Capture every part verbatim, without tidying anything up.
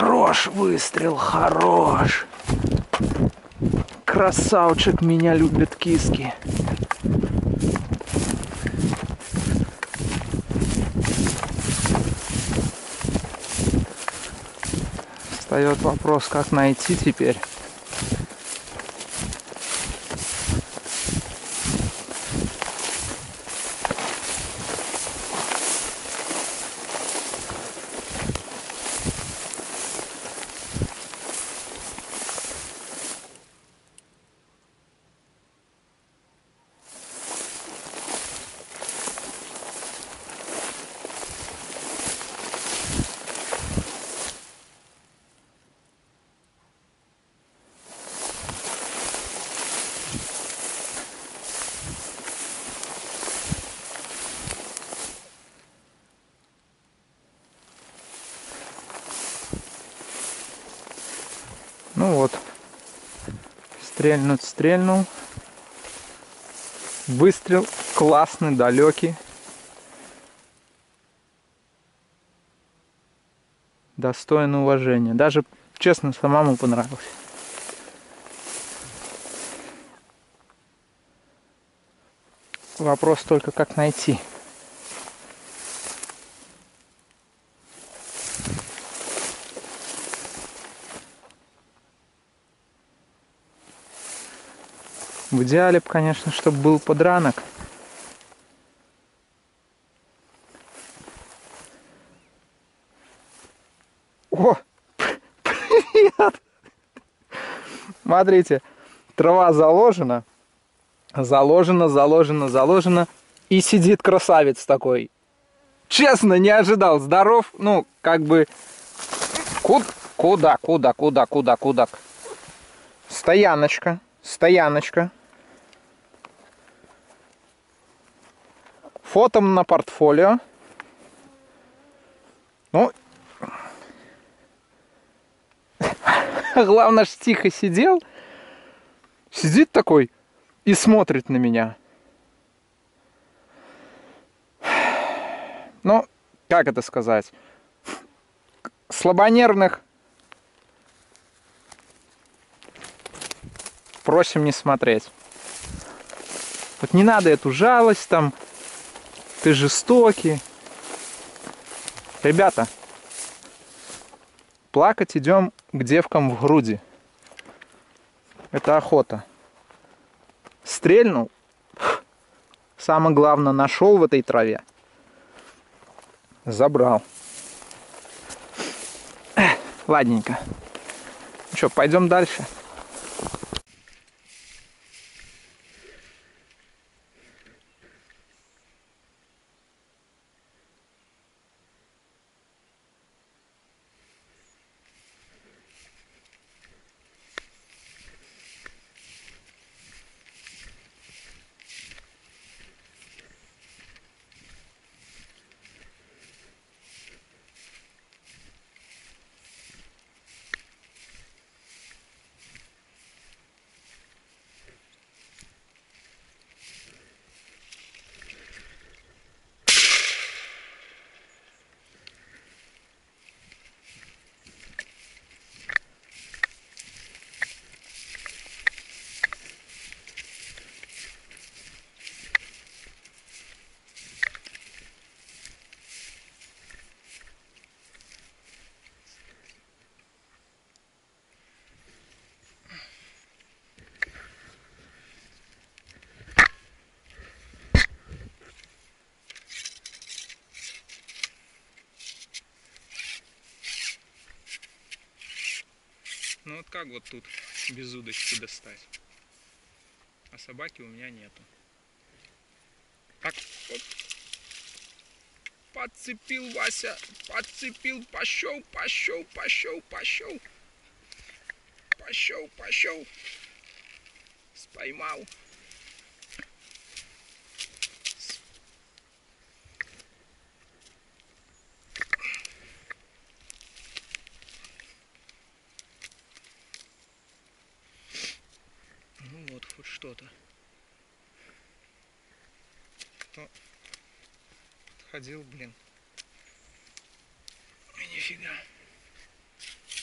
Хорош выстрел, хорош. Красавчик, меня любят киски. Встает вопрос, как найти теперь. Ну вот, стрельнуть стрельнул. Выстрел классный, далекий. Достоин уважения. Даже, честно, самому понравился. Вопрос только, как найти. В идеале, конечно, чтобы был подранок. О! Привет! Смотрите, трава заложена. Заложена, заложена, заложена. И сидит красавец такой. Честно, не ожидал. Здоров. Ну, как бы... Куда, куда, куда, куда, куда, куда? Стояночка. Стояночка. Фото на портфолио. Ну, главное, ж тихо сидел. Сидит такой и смотрит на меня. Ну, как это сказать? Слабонервных просим не смотреть. Вот не надо эту жалость там. Ты жестокий. Ребята, плакать идем к девкам в груди. Это охота. Стрельнул. Самое главное, нашел в этой траве. Забрал. Ладненько. Ну что, пойдем дальше. Ну вот как вот тут без удочки достать? А собаки у меня нету. Так вот. Подцепил Вася, подцепил, пошел, пошел, пошел, пошел. Пошел, пошел. Споймал. Ну вот, хоть что-то. Кто ходил, блин. И нифига.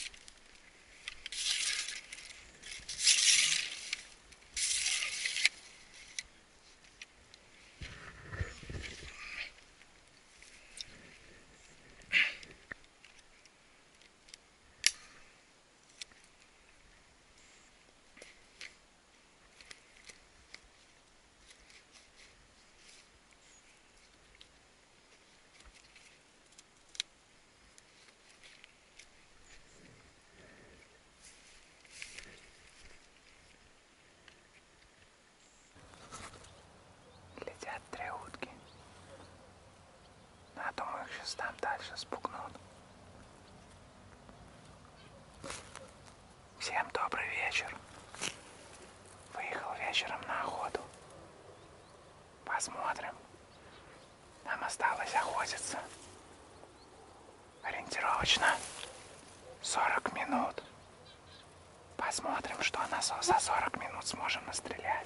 сейчас спугнут. Всем добрый вечер. Выехал вечером на охоту. Посмотрим. Нам осталось охотиться. Ориентировочно сорок минут. Посмотрим, что на за сорок минут сможем настрелять.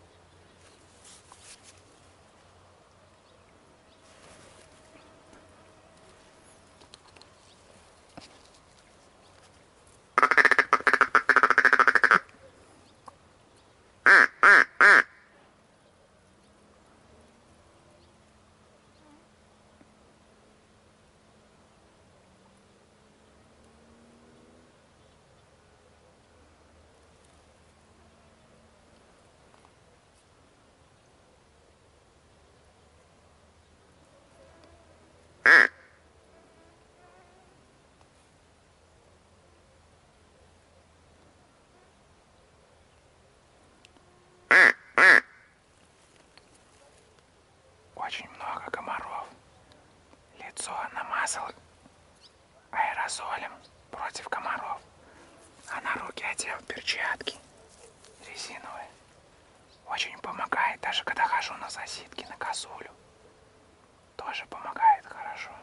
Очень много комаров. Лицо намазал аэрозолем против комаров, а на руки одел перчатки резиновые. Очень помогает, даже когда хожу на засидки на косулю. Тоже помогает хорошо.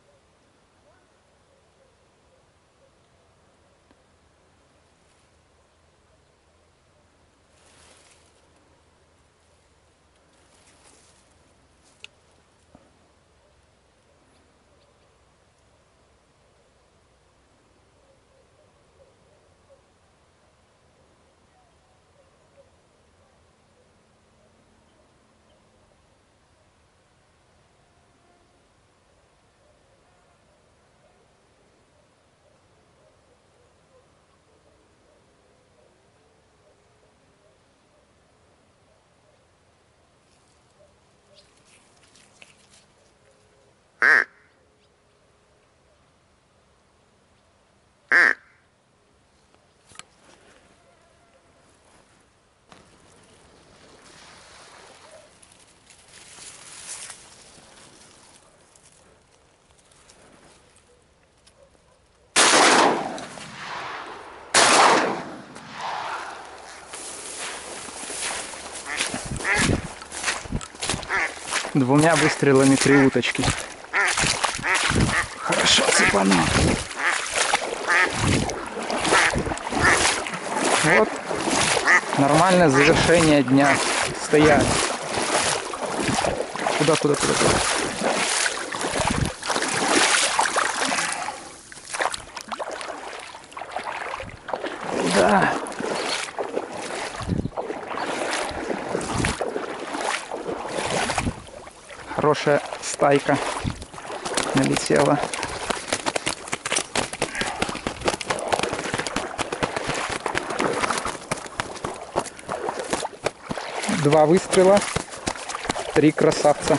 Двумя выстрелами три уточки. Хорошо цепанул. Вот нормальное завершение дня. Стоять. Куда, куда, куда, куда? Куда? Хорошая стайка налетела. Два выстрела, три красавца.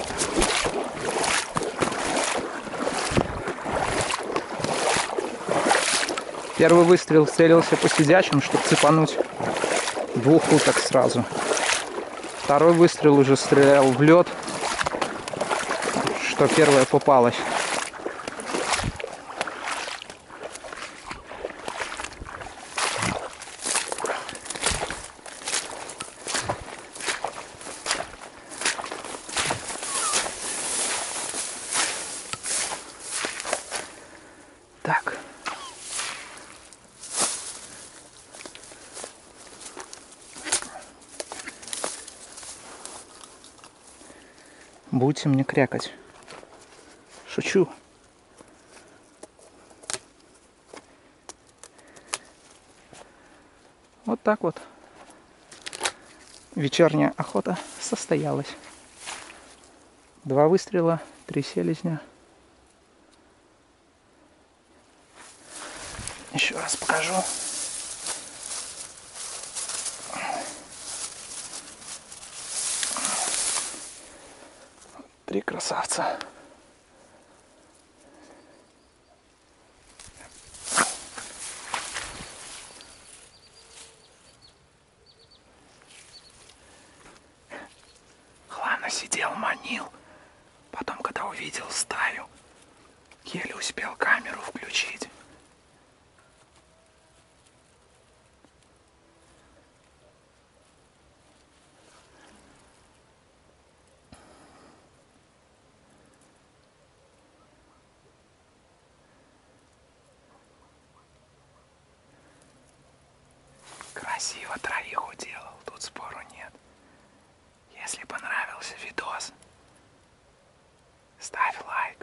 Первый выстрел целился по сидячим, чтобы цепануть двух уток сразу. Второй выстрел уже стрелял в лед, что первая попалась. Так. Будете мне крякать. Шучу. Вот так вот вечерняя охота состоялась. Два выстрела, три селезня. Еще раз покажу. Три красавца. Хлана сидел, манил. Потом, когда увидел стаю, красиво троих уделал, тут спору нет. Если понравился видос, ставь лайк.